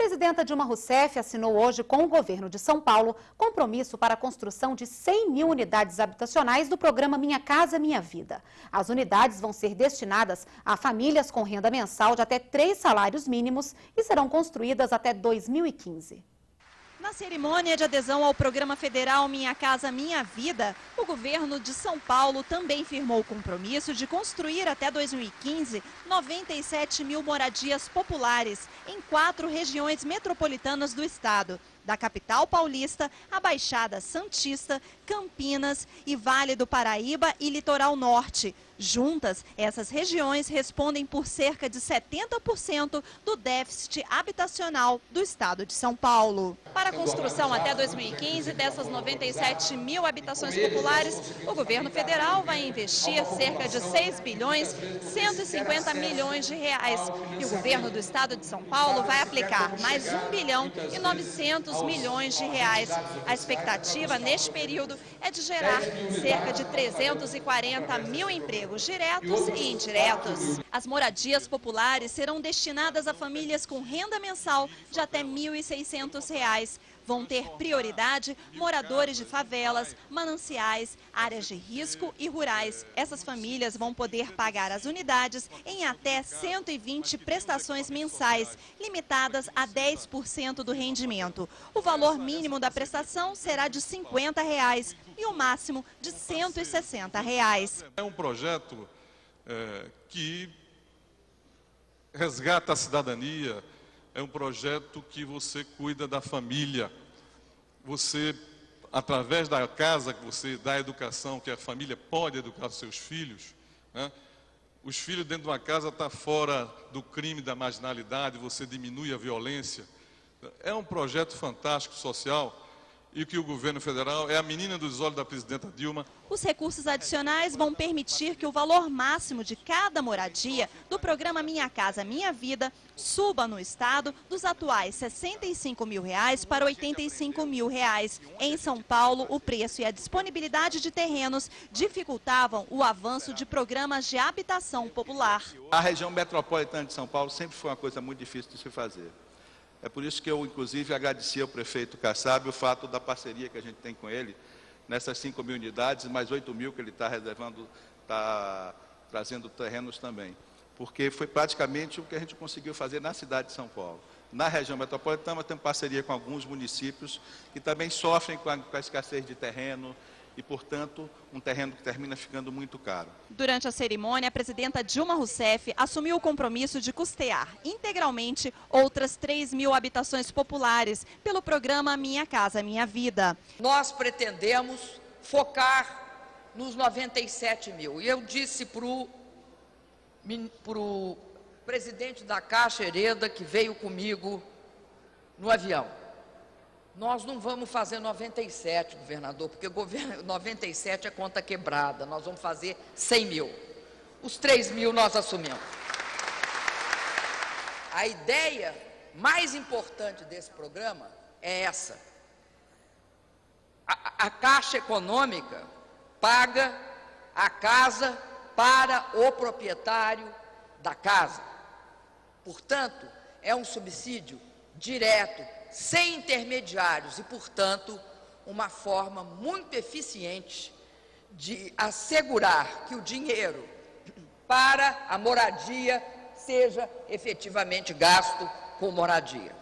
presidenta Dilma Rousseff assinou hoje com o governo de São Paulo compromisso para a construção de 100 mil unidades habitacionais do programa Minha Casa Minha Vida. As unidades vão ser destinadas a famílias com renda mensal de até 3 salários mínimos e serão construídas até 2015. Na cerimônia de adesão ao programa federal Minha Casa Minha Vida, o governo de São Paulo também firmou o compromisso de construir até 2015 97 mil moradias populares em 4 regiões metropolitanas do estado, da capital paulista, a Baixada Santista, Campinas e Vale do Paraíba e Litoral Norte. Juntas, essas regiões respondem por cerca de 70% do déficit habitacional do estado de São Paulo. Para a construção até 2015 dessas 97 mil habitações populares, o governo federal vai investir cerca de 6 bilhões 150 milhões de reais. E o governo do estado de São Paulo vai aplicar mais 1 bilhão e 900 milhões de reais. A expectativa neste período é de gerar cerca de 340 mil empregos diretos e indiretos. As moradias populares serão destinadas a famílias com renda mensal de até R$ 1.600. Vão ter prioridade moradores de favelas, mananciais, áreas de risco e rurais. Essas famílias vão poder pagar as unidades em até 120 prestações mensais, limitadas a 10% do rendimento. O valor mínimo da prestação será de R$ 50 e o máximo de R$ 160. É um projeto que resgata a cidadania. É um projeto que você cuida da família. Você, através da casa, da educação, que a família pode educar os seus filhos, né? Os filhos dentro de uma casa estão fora do crime, da marginalidade, você diminui a violência. É um projeto fantástico, social, e que o governo federal é a menina dos olhos da presidenta Dilma. Os recursos adicionais vão permitir que o valor máximo de cada moradia do programa Minha Casa Minha Vida suba no estado dos atuais R$ 65 mil para R$ 85 mil. Em São Paulo, o preço e a disponibilidade de terrenos dificultavam o avanço de programas de habitação popular. A região metropolitana de São Paulo sempre foi uma coisa muito difícil de se fazer. É por isso que eu, inclusive, agradeci ao prefeito Kassab o fato da parceria que a gente tem com ele, nessas 5 mil unidades, mais 8 mil que ele está reservando, está trazendo terrenos também. Porque foi praticamente o que a gente conseguiu fazer na cidade de São Paulo. Na região metropolitana, temos parceria com alguns municípios que também sofrem com a escassez de terreno, e, portanto, um terreno que termina ficando muito caro. Durante a cerimônia, a presidenta Dilma Rousseff assumiu o compromisso de custear integralmente outras 3 mil habitações populares pelo programa Minha Casa Minha Vida. Nós pretendemos focar nos 97 mil. E eu disse para o presidente da Caixa Hereda, que veio comigo no avião: nós não vamos fazer 97, governador, porque 97 é conta quebrada, nós vamos fazer 100 mil. Os 3 mil nós assumimos. A ideia mais importante desse programa é essa. A Caixa Econômica paga a casa para o proprietário da casa. Portanto, é um subsídio direto, sem intermediários e, portanto, uma forma muito eficiente de assegurar que o dinheiro para a moradia seja efetivamente gasto com moradia.